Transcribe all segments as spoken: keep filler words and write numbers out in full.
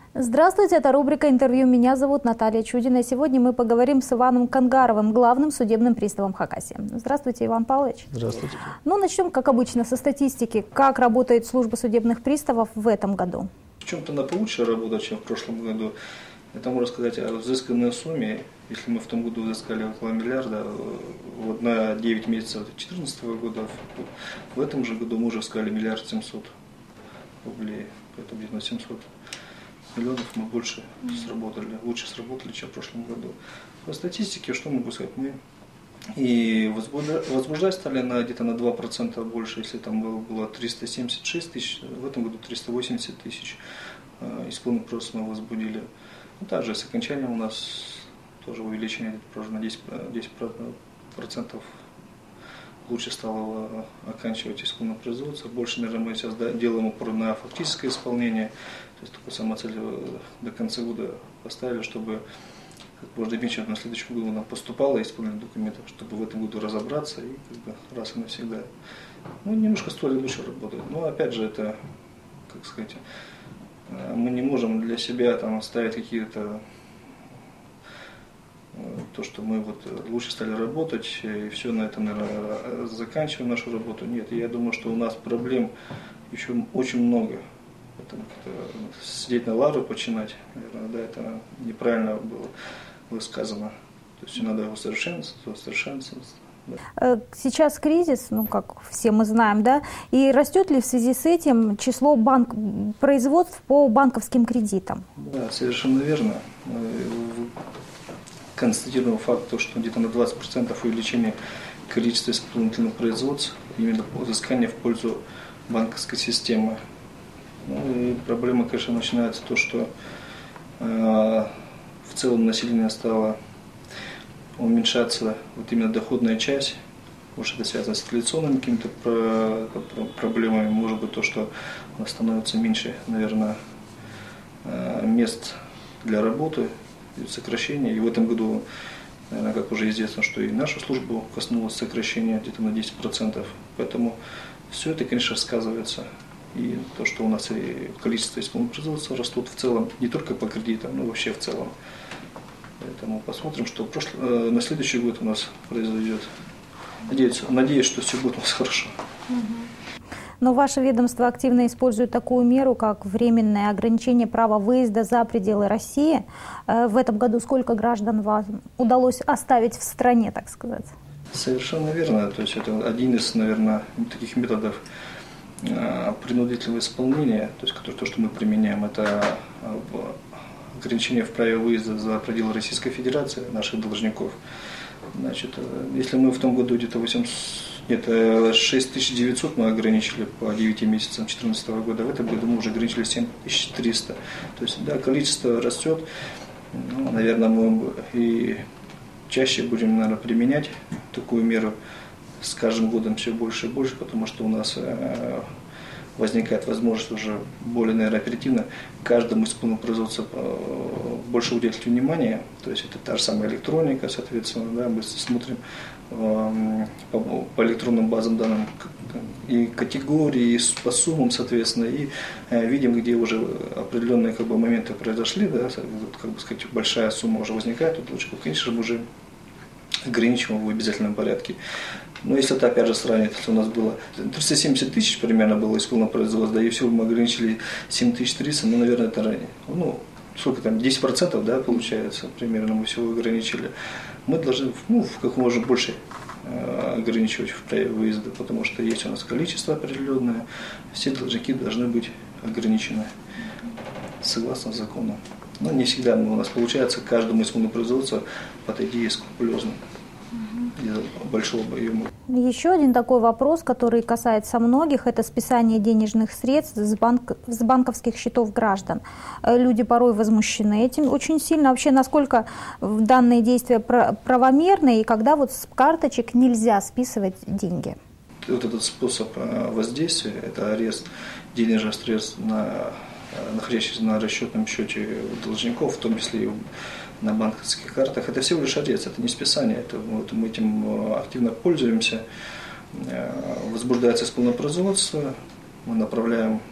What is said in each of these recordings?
Здравствуйте, это рубрика «Интервью». Меня зовут Наталья Чудина. Сегодня мы поговорим с Иваном Кангаровым, главным судебным приставом Хакасии. Здравствуйте, Иван Павлович. Здравствуйте. Ну, начнем, как обычно, со статистики. Как работает служба судебных приставов в этом году? В чем-то она получше работает, чем в прошлом году. Это можно сказать о взысканной сумме. Если мы в том году взыскали около миллиарда, вот на девять месяцев две тысячи четырнадцатого года, в этом же году мы уже взыскали миллиард семьсот рублей. Поэтому где-то на семьсот миллионов мы больше сработали, лучше сработали, чем в прошлом году. По статистике, что могу сказать, мы и возбуждать стали на где-то на два процента больше, если там было, было триста семьдесят шесть тысяч, в этом году триста восемьдесят тысяч исполненных процессов мы возбудили. Ну, также с окончанием у нас тоже увеличение тоже на десять процентов лучше стало оканчивать исполненное производство. Больше, наверное, мы сейчас делаем упор на фактическое исполнение. То есть такую самоцель до конца года поставили, чтобы как можно меньше на следующем году нам поступало исполнение документов, чтобы в этом году разобраться и как бы раз и навсегда. Ну, немножко стоит лучше работать. Но опять же, это, как сказать, мы не можем для себя там ставить какие-то то, что мы вот лучше стали работать и все на этом, наверное, заканчиваем нашу работу. Нет, я думаю, что у нас проблем еще очень много. Поэтому сидеть на лавры починать, наверное, да, это неправильно было, было сказано. То есть надо усовершенствовать, усовершенствовать. Да. Сейчас кризис, ну как все мы знаем, да, и растет ли в связи с этим число банк, производств по банковским кредитам? Да, совершенно верно. Констатируем факт, что где-то на двадцать процентов увеличение количества исполнительных производств, именно по взысканию в пользу банковской системы. Ну, и проблема, конечно, начинается то, что э, в целом население стало уменьшаться, вот именно доходная часть, может это связано с инфляционными какими-то про, про, проблемами, может быть то, что у нас становится меньше, наверное, э, мест для работы, сокращение. И в этом году, наверное, как уже известно, что и нашу службу коснулось сокращения где-то на десять процентов. Поэтому все это, конечно, сказывается. И то, что у нас и количество исполненных производств растут в целом, не только по кредитам, но вообще в целом. Поэтому посмотрим, что прошлый, на следующий год у нас произойдет. Надеюсь, надеюсь, что все будет у нас хорошо. Но ваше ведомство активно использует такую меру, как временное ограничение права выезда за пределы России. В этом году сколько граждан вам удалось оставить в стране, так сказать? Совершенно верно. То есть это один из, наверное, таких методов принудительного исполнения, то есть то, что мы применяем, это ограничение в праве выезда за пределы Российской Федерации наших должников. Значит, если мы в том году где-то восемьсот, нет, шесть тысяч девятьсот мы ограничили по девяти месяцам две тысячи четырнадцатого года, в этом году мы уже ограничили семь тысяч триста. То есть, да, количество растет, ну, наверное, мы и чаще будем, наверное, применять такую меру с каждым годом все больше и больше, потому что у нас э, возникает возможность уже более, наверное, оперативно каждому исполненному производству больше уделить внимания. То есть это та же самая электроника, соответственно, да, мы смотрим э, по, по электронным базам данных и категории, и по суммам, соответственно, и э, видим, где уже определенные как бы, моменты произошли, да, как бы сказать, большая сумма уже возникает, тут лучше, конечно же, мы уже ограничиваем в обязательном порядке. Но если это опять же сравнить, если у нас было триста семьдесят тысяч примерно было исполнено производство, да, и всего мы ограничили семь тысяч триста, ну, наверное, это ранее. Ну, сколько там, десять процентов, да, получается, примерно мы всего ограничили. Мы должны, ну, как можно больше э, ограничивать в праве выезда, потому что есть у нас количество определенное, все должники должны быть ограничены согласно закону. Но не всегда у нас получается каждому исполненному производству подойти скрупулезно. Большого объема. Еще один такой вопрос, который касается многих, это списание денежных средств с, банк, с банковских счетов граждан. Люди порой возмущены этим очень сильно. Вообще, насколько данные действия правомерны и когда вот с карточек нельзя списывать деньги? Вот этот способ воздействия, это арест денежных средств, на, находящихся на расчетном счете должников, в том числе и на банковских картах, это всего лишь арест, это не списание, это, вот, мы этим активно пользуемся. Возбуждается исполненное производство, мы направляем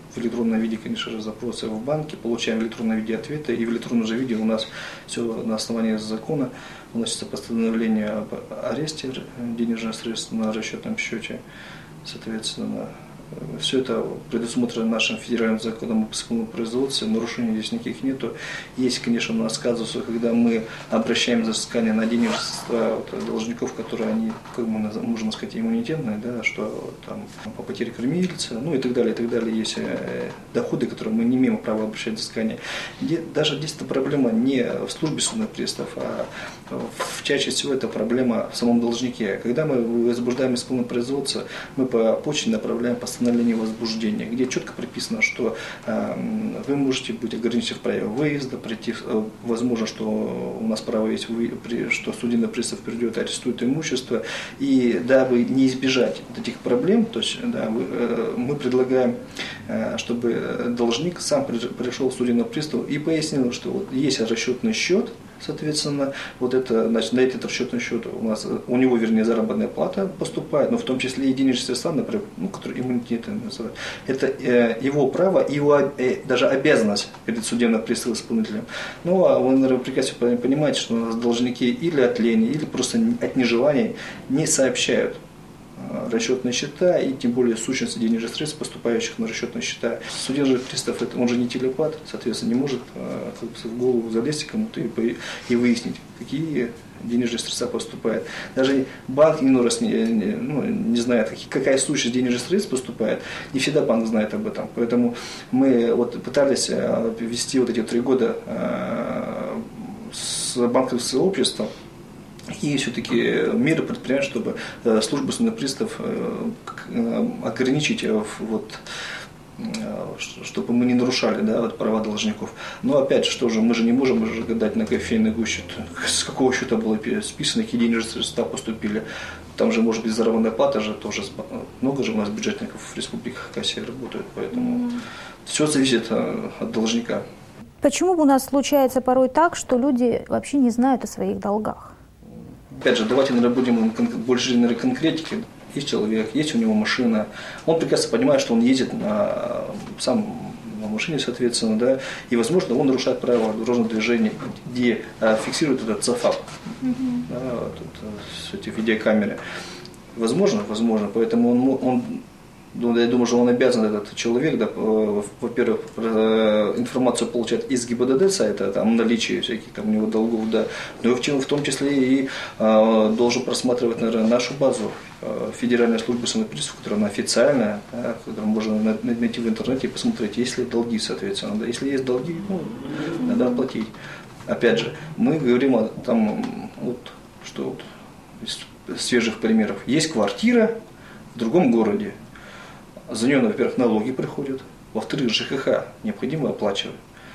в электронном виде, конечно же, запросы в банке, получаем в электронном виде ответы, и в электронном же виде у нас все на основании закона вносится постановление об аресте денежных средств на расчетном счете, соответственно. Все это предусмотрено нашим федеральным законом об исполнительном производстве, нарушений здесь никаких нету. Есть, конечно, у нас казусы, когда мы обращаем взыскание на денежные средства вот, должников, которые они, как мы, можно сказать, иммунитетные, да, что там по потере кормильца, ну и так далее, и так далее. Есть доходы, которые мы не имеем права обращать взыскание. Даже здесь эта проблема не в службе судебных приставов, а в чаще всего это проблема в самом должнике. Когда мы возбуждаем исполнительное производство, мы по почте направляем постановление постановление возбуждения, где четко прописано, что э, вы можете быть ограничены в праве выезда, прийти, э, возможно, что у нас право есть, вы, при, что судебный пристав придет, арестует имущество, и дабы не избежать вот этих проблем, то есть да, вы, э, мы предлагаем, э, чтобы должник сам пришел к судебному приставу и пояснил, что вот есть расчетный счет. Соответственно, вот это, значит, на этот расчетный счет у нас, у него, вернее, заработная плата поступает, но в том числе и денежные средства, например, ну, которые иммунитетом называют. Это э, его право, его э, даже обязанность перед судебным приставом исполнителем. Ну, а вы, наверное, прекрасно понимаете, что у нас должники или от лени, или просто от нежелания не сообщают расчетные счета и тем более сущности денежных средств, поступающих на расчетные счета. Судебный пристав, он же не телепат, соответственно, не может как бы, в голову залезть кому-то и, и выяснить, какие денежные средства поступают. Даже банк иной раз не, не, ну, не знает, какая сущность денежных средств поступает. Не всегда банк знает об этом. Поэтому мы вот пытались ввести вот эти три года с банковским сообществом, и все-таки меры предпринять, чтобы служба судебных приставов ограничить, вот, чтобы мы не нарушали, да, вот, права должников. Но опять же, что же, мы же не можем уже гадать на кофейный гуще, с какого счета было списано, какие денежные средства поступили. Там же может быть заработная плата, же тоже много же у нас бюджетников в республике Хакасия работают, поэтому mm. все зависит от должника. Почему у нас случается порой так, что люди вообще не знают о своих долгах? Опять же, давайте, наверное, будем больше на конкретики. Есть человек, есть у него машина, он прекрасно понимает, что он ездит на, сам на машине, соответственно, да, и, возможно, он нарушает правила дорожного движения, где а, фиксирует этот ЦАФАП, mm-hmm. да, вот это, эти видеокамеры. Возможно, возможно, поэтому он, он Ну, я думаю, что он обязан, этот человек, да, во-первых, информацию получать из ГИБДД сайта, там, наличие всяких там у него долгов, да, но в том числе и а, должен просматривать, наверное, нашу базу Федеральной службы судебных приставов, которая она официальная, да, которую можно найти в интернете и посмотреть, есть ли долги, соответственно, да, если есть долги, ну, надо оплатить. Опять же, мы говорим о, там, вот, что вот, из свежих примеров. Есть квартира в другом городе. За нее, во-первых, налоги приходят, во-вторых, ЖКХ необходимо оплачивать.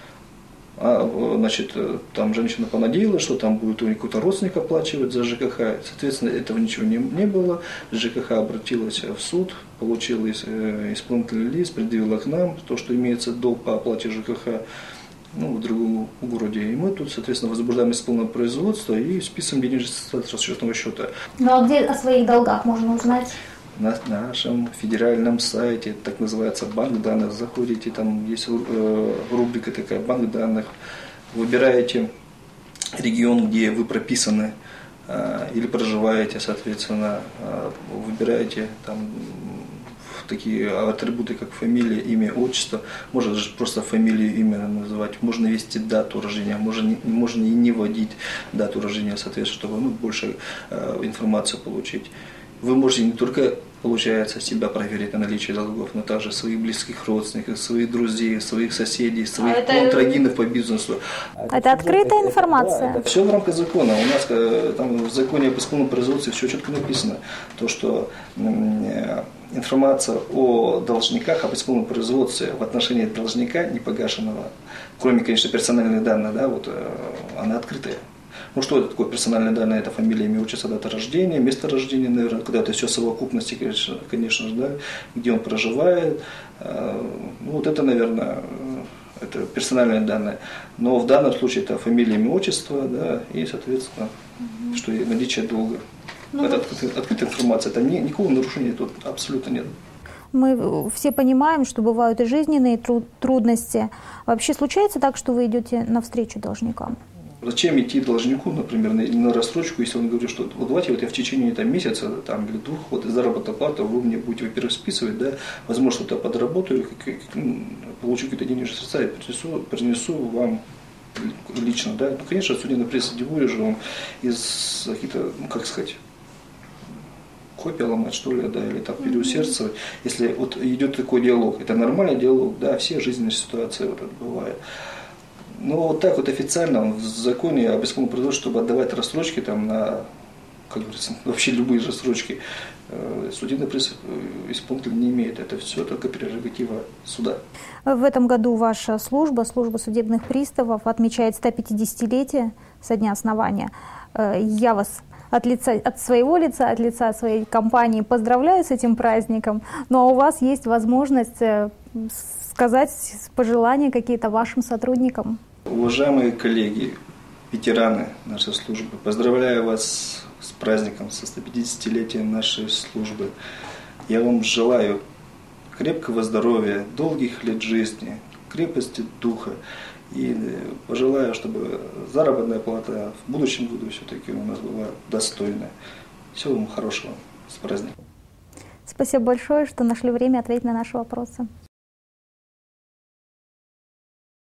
А, значит, там женщина понадеялась, что там будет у нее какой-то родственник оплачивать за ЖКХ. Соответственно, этого ничего не, не было. ЖКХ обратилась в суд, получила исполнительный лист, предъявила к нам то, что имеется долг по оплате ЖКХ, ну, в другом городе. И мы тут, соответственно, возбуждаем исполнительное производство и списываем денежные средства с расчетного счета. Ну а где о своих долгах можно узнать? На нашем федеральном сайте, так называется, банк данных, заходите, там есть рубрика такая, банк данных, выбираете регион, где вы прописаны или проживаете, соответственно, выбираете там такие атрибуты, как фамилия, имя, отчество, можно даже просто фамилию, имя называть, можно ввести дату рождения, можно, можно и не вводить дату рождения, соответственно, чтобы ну, больше информации получить. Вы можете не только, получается, себя проверить на наличие долгов, но также своих близких родственников, своих друзей, своих соседей, своих а контрагентов это... по бизнесу. Это, это открытая это, информация? Да, это все в рамках закона. У нас там, в законе об исполнительном производстве все четко написано. То, что информация о должниках, об исполнительном производстве в отношении должника непогашенного, кроме, конечно, персональных данных, да, вот, она открытая. Ну что это такое персональные данные? Это фамилия, имя, отчество, дата рождения, место рождения, наверное, когда это все в совокупности, конечно, конечно же, да, где он проживает. Ну вот это, наверное, это персональные данные. Но в данном случае это фамилия, имя, отчество, да, и, соответственно, угу. что наличие долга. Ну, это открытая, открытая информация, там ни, никакого нарушения тут абсолютно нет. Мы все понимаем, что бывают и жизненные трудности. Вообще случается так, что вы идете навстречу должникам? Зачем идти должнику, например, на, на рассрочку, если он говорит, что вот давайте вот я в течение там, месяца там, или двух вот, заработной платы вы мне будете, во-первых, списывать, да, возможно, что-то подработаю, как, как, получу какие-то денежные средства и принесу, принесу вам лично. Да. Ну, конечно, судебный приставе же он из каких-то, ну, как сказать, копия ломать, что ли, да, или там переусердствовать. Если вот идет такой диалог, это нормальный диалог, да, все жизненные ситуации вот это бывают. Но вот так вот официально в законе об исковом производстве, чтобы отдавать рассрочки там на, как говорится, вообще любые рассрочки, судебный пристав исполнитель не имеет. Это все только прерогатива суда. В этом году ваша служба, служба судебных приставов, отмечает сто пятидесятилетие со дня основания. Я вас от лица, от своего лица, от лица своей компании поздравляю с этим праздником. Но у вас есть возможность сказать пожелания какие-то вашим сотрудникам. Уважаемые коллеги, ветераны нашей службы, поздравляю вас с праздником, со сто пятидесятилетием нашей службы. Я вам желаю крепкого здоровья, долгих лет жизни, крепости духа. И пожелаю, чтобы заработная плата в будущем году все-таки у нас была достойная. Всего вам хорошего. С праздником. Спасибо большое, что нашли время ответить на наши вопросы.